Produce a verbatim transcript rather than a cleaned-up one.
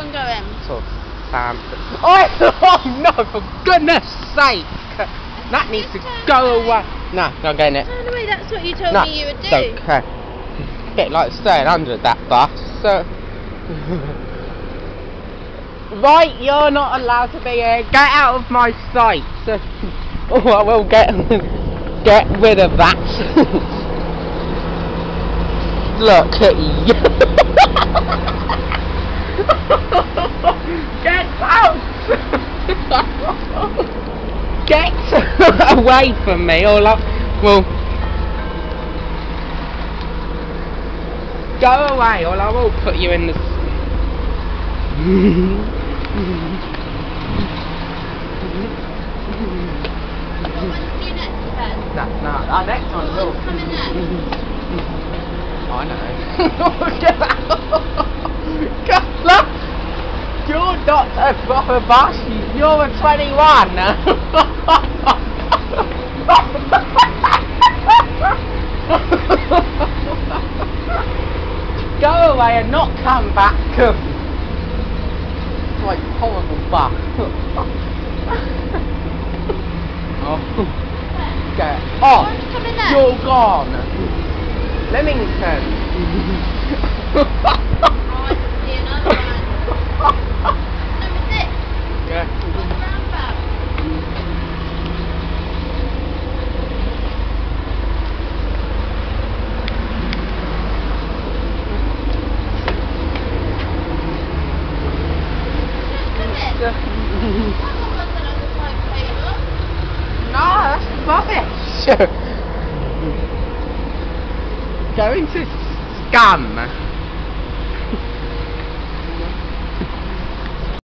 one going? Sort of Sam. Oh, oh no, for goodness sake! That needs to go away. No, not getting it. Turn away, that's what you told No, me you would do. it's okay. Bit like staying under that bus. So. Right, you're not allowed to be here. Get out of my sight. Oh, I will get get rid of that. Look at you. Get out. Get away from me, or I will go away, or I will put you in the. No, no, our next one will. I know. Get out! Look! You're not a proper boss, you're a twenty-one! Go away and not come back! It's like horrible bus. Oh. Get off! You're gone! Leamington! Oh, I can see another one. Number six. Yeah. What's the roundabout? No, that's rubbish! Going to scum.